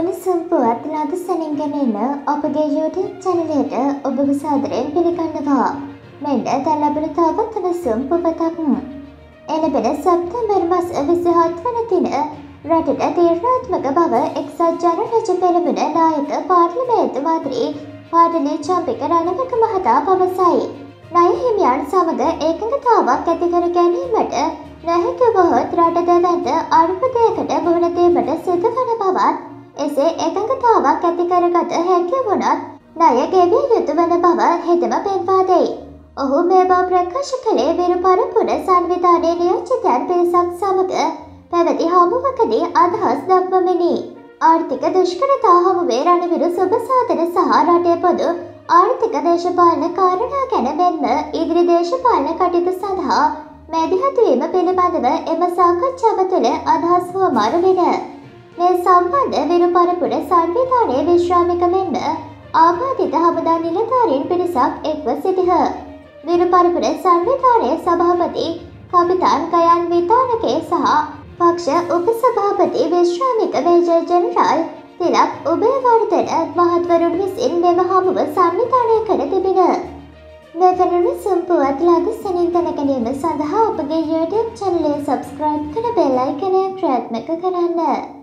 උණුසුම් පුවත් ලදසනින් ගෙන එන අපගේ YouTube චැනලයට ඔබව සාදරයෙන් පිළිගන්නවා. මෙන්න දැන් ලැබෙන තවත් උණුසුම් පුවතක්. එළඹෙන සැප්තැම්බර් මාස 27 වන දින රටට තීරණාත්මක බව එක්සත් ජනරජ පෙරමුණ නායක පාර්ලිමේන්තු මන්ත්‍රී පාඩලී චම්පික රණවක මහතා පවසයි. ණය හිමියන් සමග ඒකඟතාවක් ඇති කර ගැනීමට නැහැකි වුවහොත් රට දැවැන්ත අර්බුදයකට මුහුණ දීමට සිදු වන බවත්, එසේ එකඟතාවක් ඇති කරගත හැකි වුණත් ණය ගෙවිය යුතු වන බව හෙතෙම පෙන්වා දෙයි. ඔහු මේ බව ප්‍රකාශ කළේ විරුපරපුර සංවිධානයේ නියෝජිතයන් පිරිසක් සමග පැවති හමුවකදී අදහස් දක්වමිනි. ආර්ථික දුෂ්කරතා හමුවේ රණවිරු සුබ සාධන සහ රටේ පොදු ආර්ථික දේශපාලන කාරණා ගැන මෙන්ම ඉදිරි දේශපාලන කටයුතු සඳහා මැදිහත් වීම පිළිබඳව එම සාකච්ඡාව තුළ අදහස් හුවමාරු වෙන. මේ සම්බන්ධ විරුපරපුර සංවිධානයේ විශ්‍රාමික මෙන්ම ආබාධිත හමුදා නිලධාරීන් පිරිසක් එක්ව සිටිහ. විරුපරපුර සංවිධානයේ සභාපති කපිතාන් ගයන් විතානකේ සහ පක්ෂ උපසභාපති විශ්‍රාමික මේජර් ජෙනරාල් තිලක් උභයවර්ධන මහත්වරුන් විසින් මෙම හමුව සංවිධානය කර තිබිණ. මෙවැනි සම්පුවත් ලදසනින් දැනගැනීම සඳහා ඔබගේ YouTube චැනලය සබ්ස්ක්‍රයිබ් කර බෙල් අයිකනය ක්‍රියාත්මක කරන්න.